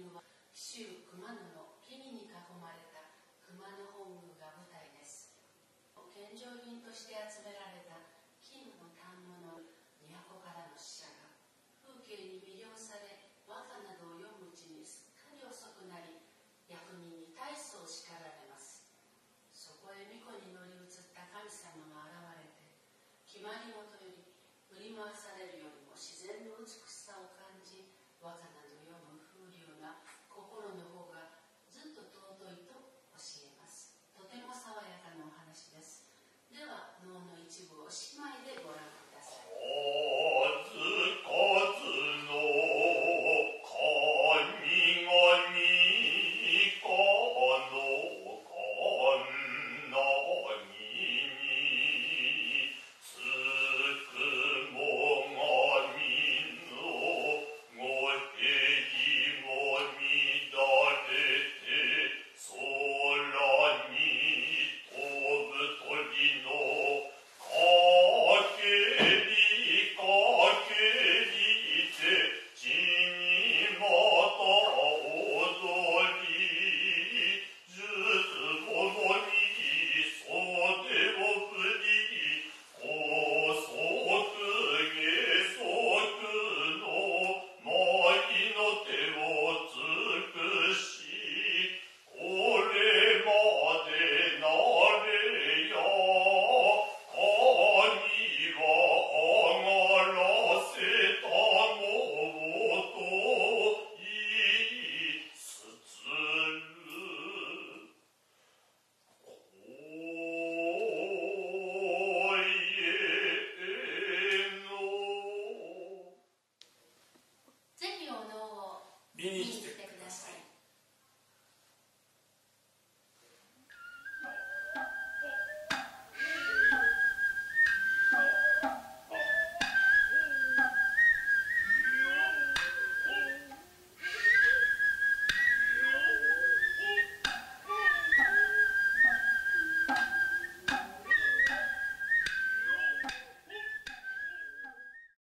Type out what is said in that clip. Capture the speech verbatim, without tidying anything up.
犬は紀州熊野の木々に囲まれた熊野本宮が舞台です。献上品として集められた金の反物の都からの使者が風景に魅了され和歌などを読むうちにすっかり遅くなり、役人に大層叱られます。そこへ巫女に乗り移った神様が現れて、決まり事より振り回されるよりも自然の美しさを感じ、和歌など読む風流な心の方がずっと尊いと教えます。とても爽やかなお話です。では能の一部を姉妹で